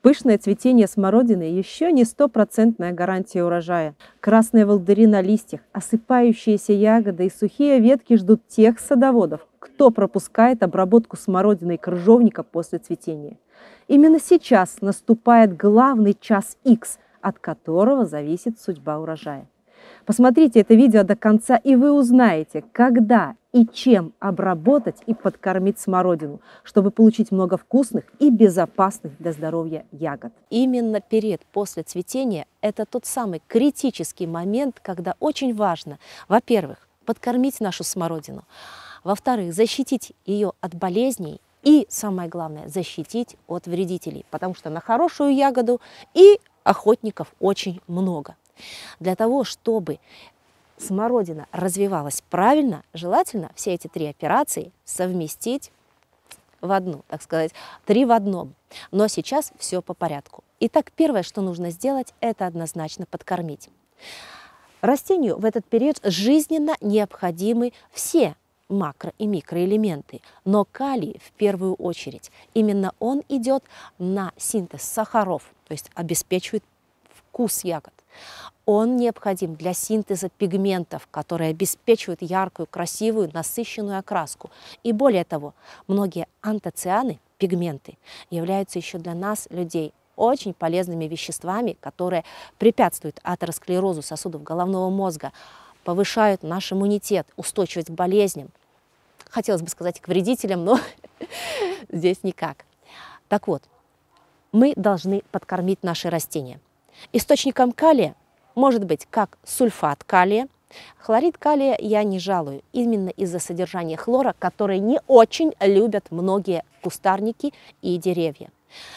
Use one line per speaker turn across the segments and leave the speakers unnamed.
Пышное цветение смородины еще не стопроцентная гарантия урожая. Красные волдыри на листьях, осыпающиеся ягоды и сухие ветки ждут тех садоводов, кто пропускает обработку смородины и крыжовника после цветения. Именно сейчас наступает главный час Х, от которого зависит судьба урожая. Посмотрите это видео до конца, и вы узнаете, когда и чем обработать и подкормить смородину, чтобы получить много вкусных и безопасных для здоровья ягод. Именно период после цветения – это тот самый критический момент, когда очень важно, во-первых, подкормить нашу смородину, во-вторых, защитить ее от болезней и, самое главное, защитить от вредителей, потому что на хорошую ягоду и охотников очень много. Для того, чтобы смородина развивалась правильно, желательно все эти три операции совместить в одну, так сказать, 3 в одном. Но сейчас все по порядку. Итак, первое, что нужно сделать, это однозначно подкормить. Растению в этот период жизненно необходимы все макро- и микроэлементы, но калий в первую очередь. Именно он идет на синтез сахаров, то есть обеспечивает вкус ягод. Он необходим для синтеза пигментов, которые обеспечивают яркую, красивую, насыщенную окраску. И более того, многие антоцианы, пигменты, являются еще для нас, людей, очень полезными веществами, которые препятствуют атеросклерозу сосудов головного мозга, повышают наш иммунитет, устойчивость к болезням. Хотелось бы сказать, к вредителям, но здесь никак. Так вот, мы должны подкормить наши растения. Источником калия может быть как сульфат калия. Хлорид калия я не жалую, именно из-за содержания хлора, который не очень любят многие кустарники и деревья.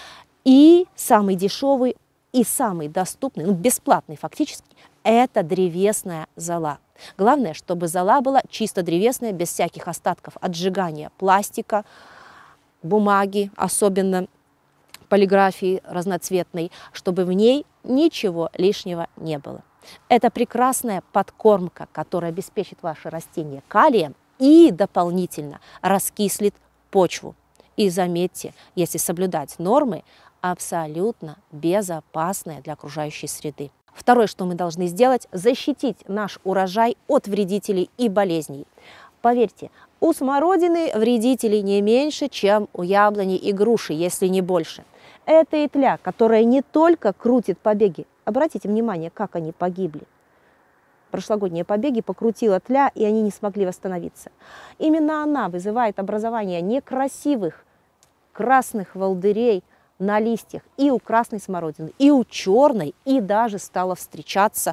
И самый дешевый и самый доступный, бесплатный фактически, это древесная зола. Главное, чтобы зола была чисто древесная, без всяких остатков от сжигания пластика, бумаги, особенно полиграфии разноцветной, чтобы в ней ничего лишнего не было. Это прекрасная подкормка, которая обеспечит ваше растение калием и дополнительно раскислит почву. И заметьте, если соблюдать нормы, абсолютно безопасная для окружающей среды. Второе, что мы должны сделать, защитить наш урожай от вредителей и болезней. Поверьте, у смородины вредителей не меньше, чем у яблони и груши, если не больше. Это и тля, которая не только крутит побеги. Обратите внимание, как они погибли. Прошлогодние побеги покрутила тля, и они не смогли восстановиться. Именно она вызывает образование некрасивых красных волдырей на листьях и у красной смородины, и у черной, и даже стала встречаться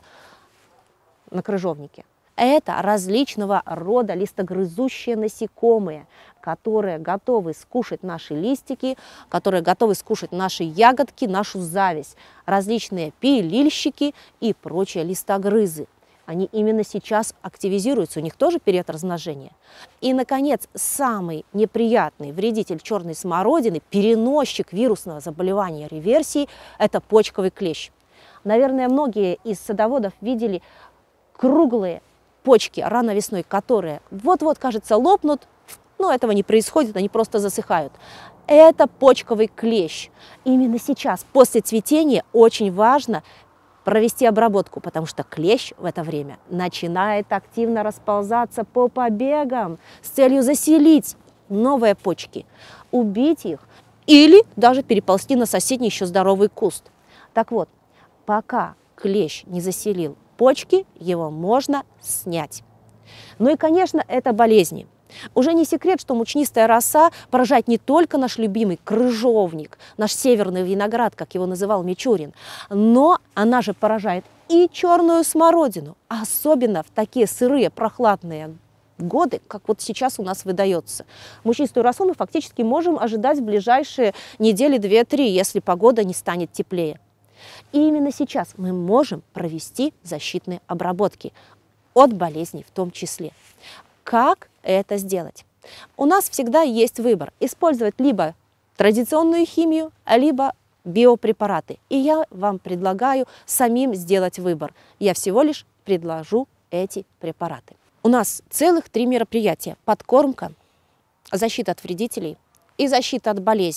на крыжовнике. Это различного рода листогрызущие насекомые, которые готовы скушать наши листики, которые готовы скушать наши ягодки, нашу зависть. Различные пилильщики и прочие листогрызы. Они именно сейчас активизируются, у них тоже период размножения. И, наконец, самый неприятный вредитель черной смородины, переносчик вирусного заболевания реверсии, это почковый клещ. Наверное, многие из садоводов видели круглые почки рано весной, которые вот-вот, кажется, лопнут, но этого не происходит, они просто засыхают. Это почковый клещ. Именно сейчас, после цветения, очень важно провести обработку, потому что клещ в это время начинает активно расползаться по побегам с целью заселить новые почки, убить их или даже переползти на соседний еще здоровый куст. Так вот, пока клещ не заселил почки, его можно снять. Ну и, конечно, это болезни. Уже не секрет, что мучнистая роса поражает не только наш любимый крыжовник, наш северный виноград, как его называл Мичурин, но она же поражает и черную смородину, особенно в такие сырые, прохладные годы, как вот сейчас у нас выдается. Мучнистую росу мы фактически можем ожидать в ближайшие недели 2-3, если погода не станет теплее. И именно сейчас мы можем провести защитные обработки от болезней в том числе. Как это сделать? У нас всегда есть выбор – использовать либо традиционную химию, либо биопрепараты. И я вам предлагаю самим сделать выбор. Я всего лишь предложу эти препараты. У нас целых 3 мероприятия – подкормка, защита от вредителей и защита от болезней.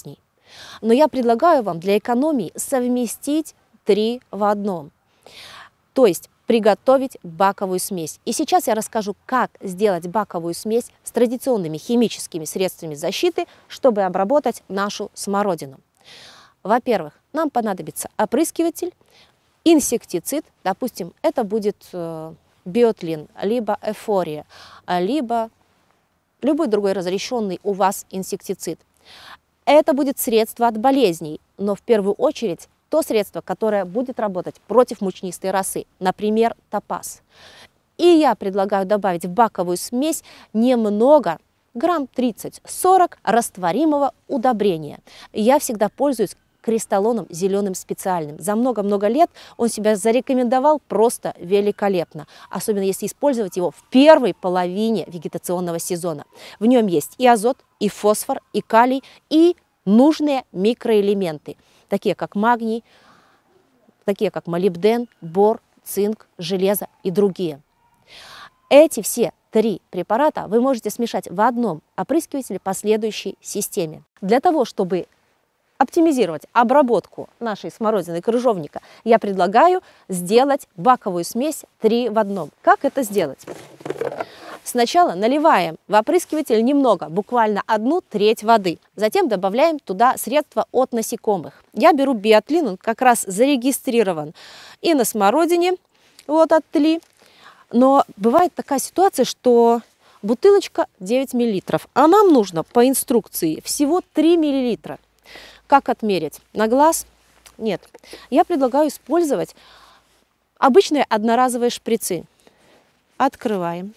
Но я предлагаю вам для экономии совместить 3 в одном. То есть приготовить баковую смесь. И сейчас я расскажу, как сделать баковую смесь с традиционными химическими средствами защиты, чтобы обработать нашу смородину. Во-первых, нам понадобится опрыскиватель, инсектицид, допустим, это будет биотлин, либо эфория, либо любой другой разрешенный у вас инсектицид. Это будет средство от болезней, но в первую очередь то средство, которое будет работать против мучнистой росы, например, топаз. И я предлагаю добавить в баковую смесь немного, грамм 30-40 растворимого удобрения. Я всегда пользуюсь кристаллоном зеленым специальным. За много-много лет он себя зарекомендовал просто великолепно, особенно если использовать его в первой половине вегетационного сезона. В нем есть и азот, и фосфор, и калий, и нужные микроэлементы, такие как магний, такие как молибден, бор, цинк, железо и другие. Эти все 3 препарата вы можете смешать в одном опрыскивателе по следующей системе. Для того, чтобы оптимизировать обработку нашей смородины крыжовника, я предлагаю сделать баковую смесь 3 в 1. Как это сделать? Сначала наливаем в опрыскиватель немного, буквально 1/3 воды. Затем добавляем туда средства от насекомых. Я беру биотлин, он как раз зарегистрирован и на смородине, вот от Тли. Но бывает такая ситуация, что бутылочка 9 мл, а нам нужно по инструкции всего 3 мл. Как отмерить? На глаз? Нет. Я предлагаю использовать обычные одноразовые шприцы. Открываем.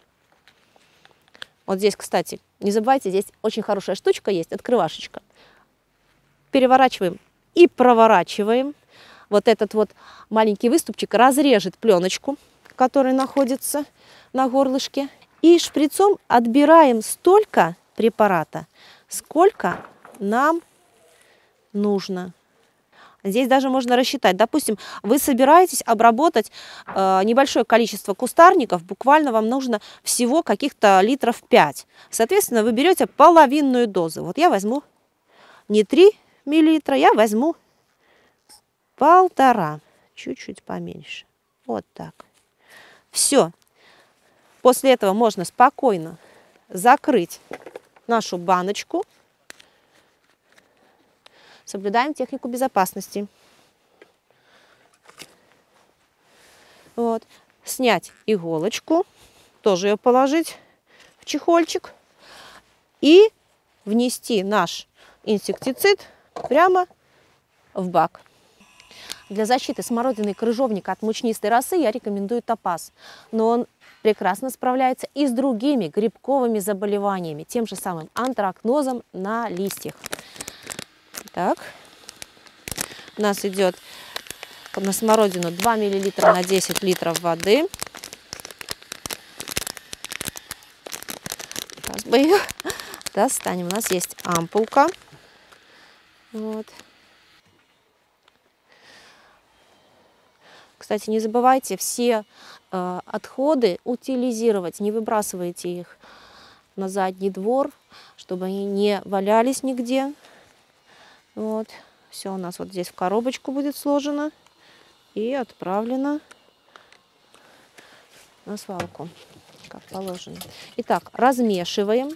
Вот здесь, кстати, не забывайте, здесь очень хорошая штучка есть, открывашечка. Переворачиваем и проворачиваем. Вот этот вот маленький выступчик разрежет пленочку, которая находится на горлышке. И шприцом отбираем столько препарата, сколько нам нужно. Здесь даже можно рассчитать. Допустим, вы собираетесь обработать небольшое количество кустарников, буквально вам нужно всего каких-то литров 5. Соответственно, вы берете половинную дозу. Вот я возьму не 3 мл, я возьму 1,5, чуть-чуть поменьше. Вот так. Все. После этого можно спокойно закрыть нашу баночку. Соблюдаем технику безопасности. Вот. Снять иголочку, тоже ее положить в чехольчик и внести наш инсектицид прямо в бак. Для защиты смородины и крыжовника от мучнистой росы я рекомендую топаз, но он прекрасно справляется и с другими грибковыми заболеваниями, тем же самым антракнозом на листьях. Так, у нас идет на смородину 2 мл на 10 литров воды. Сейчас бы ее достанем. У нас есть ампулка. Вот. Кстати, не забывайте все отходы утилизировать, не выбрасывайте их на задний двор, чтобы они не валялись нигде. Вот, все у нас вот здесь в коробочку будет сложено и отправлено на свалку, как положено. Итак, размешиваем,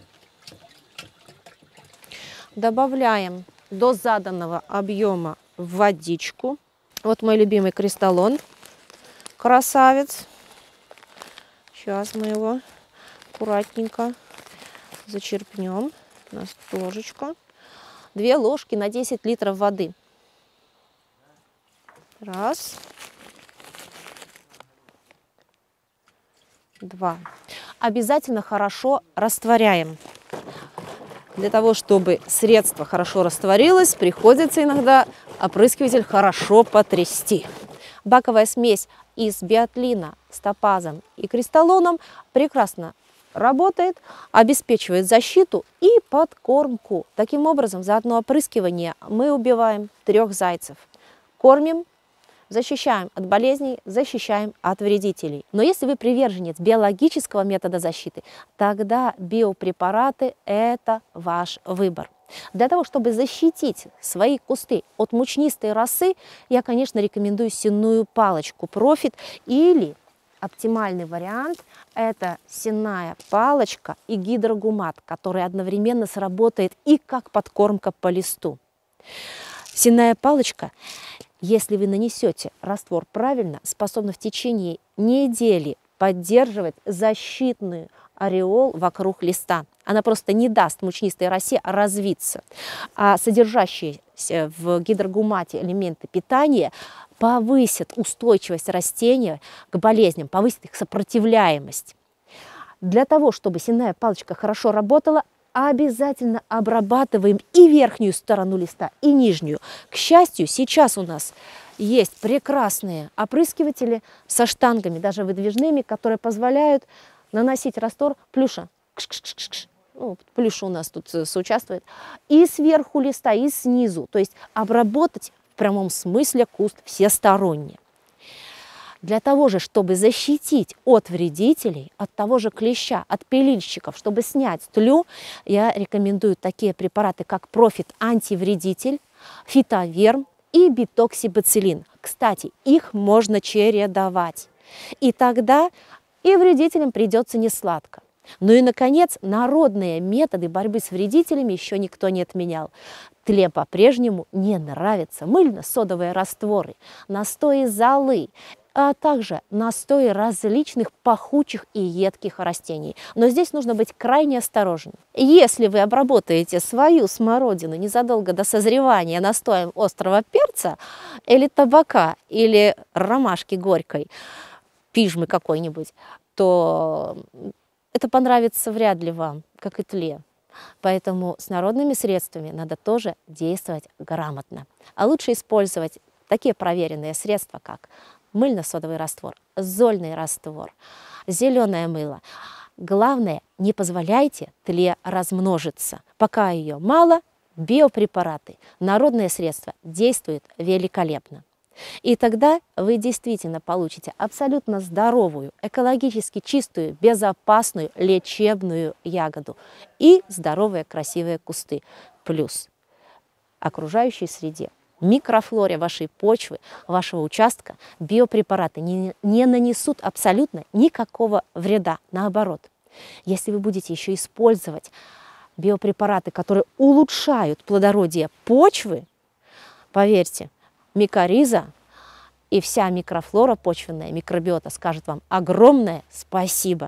добавляем до заданного объема водичку. Вот мой любимый кристаллон, красавец. Сейчас мы его аккуратненько зачерпнем. У нас ложечка. 2 ложки на 10 литров воды. Раз. 2. Обязательно хорошо растворяем. Для того, чтобы средство хорошо растворилось, приходится иногда опрыскиватель хорошо потрясти. Баковая смесь из биотлина с топазом и кристаллоном прекрасно работает, обеспечивает защиту и подкормку. Таким образом, за одно опрыскивание мы убиваем 3 зайцев. Кормим, защищаем от болезней, защищаем от вредителей. Но если вы приверженец биологического метода защиты, тогда биопрепараты – это ваш выбор. Для того, чтобы защитить свои кусты от мучнистой росы, я, конечно, рекомендую сенную палочку Profit или оптимальный вариант – это сенная палочка и гидрогумат, который одновременно сработает и как подкормка по листу. Сенная палочка, если вы нанесете раствор правильно, способна в течение недели поддерживать защитный ореол вокруг листа. Она просто не даст мучнистой росе развиться. А содержащиеся в гидрогумате элементы питания повысят устойчивость растения к болезням, повысят их сопротивляемость. Для того, чтобы сенная палочка хорошо работала, обязательно обрабатываем и верхнюю сторону листа, и нижнюю. К счастью, сейчас у нас есть прекрасные опрыскиватели со штангами, даже выдвижными, которые позволяют наносить раствор плюша. Ну, плюша у нас тут соучаствует. И сверху листа, и снизу. То есть обработать в прямом смысле куст всесторонне. Для того же, чтобы защитить от вредителей, от того же клеща, от пилильщиков, чтобы снять тлю, я рекомендую такие препараты, как Profit антивредитель, Фитоверм и битоксибацилин. Кстати, их можно чередовать. И тогда и вредителям придется несладко. Ну и, наконец, народные методы борьбы с вредителями еще никто не отменял. Тле по-прежнему не нравятся мыльно-содовые растворы, настои золы, а также настои различных пахучих и едких растений. Но здесь нужно быть крайне осторожным. Если вы обработаете свою смородину незадолго до созревания настоем острого перца или табака, или ромашки горькой, пижмы какой-нибудь, то это понравится вряд ли вам, как и тле. Поэтому с народными средствами надо тоже действовать грамотно. А лучше использовать такие проверенные средства, как мыльно-содовый раствор, зольный раствор, зеленое мыло. Главное, не позволяйте тле размножиться. Пока ее мало, биопрепараты, народные средства действуют великолепно. И тогда вы действительно получите абсолютно здоровую, экологически чистую, безопасную, лечебную ягоду и здоровые, красивые кусты. Плюс окружающей среде, микрофлоре вашей почвы, вашего участка биопрепараты не нанесут абсолютно никакого вреда. Наоборот, если вы будете еще использовать биопрепараты, которые улучшают плодородие почвы, поверьте, микориза и вся микрофлора почвенная, микробиота скажет вам огромное спасибо.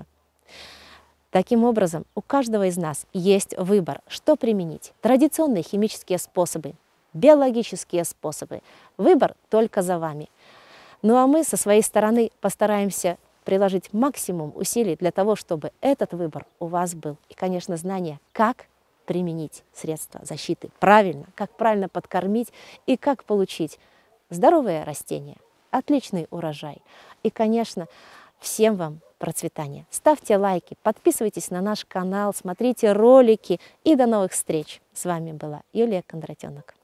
Таким образом, у каждого из нас есть выбор, что применить. Традиционные химические способы, биологические способы. Выбор только за вами. Ну а мы со своей стороны постараемся приложить максимум усилий для того, чтобы этот выбор у вас был. И, конечно, знание, как применить средства защиты правильно, как правильно подкормить и как получить здоровые растения, отличный урожай. И, конечно, всем вам процветания. Ставьте лайки, подписывайтесь на наш канал, смотрите ролики и до новых встреч. С вами была Юлия Кондратенок.